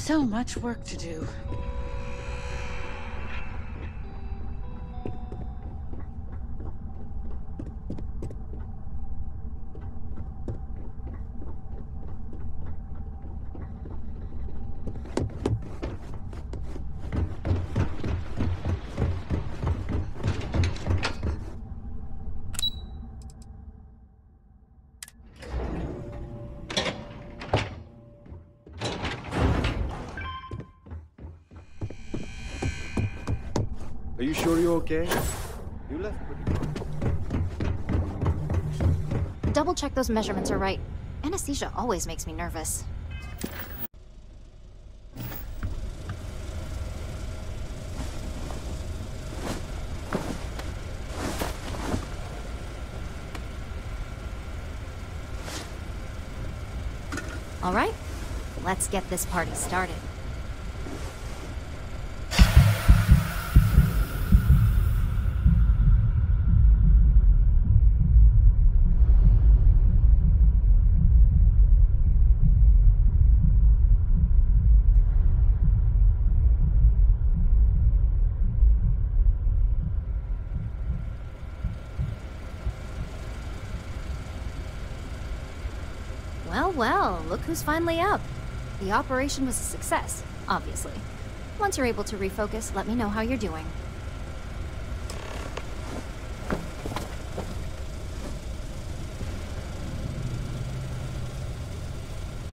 So much work to do. Are you sure you're okay? You left pretty quick. Double check those measurements are right. Anesthesia always makes me nervous. All right, let's get this party started. Well, look who's finally up. The operation was a success, obviously. Once you're able to refocus, let me know how you're doing.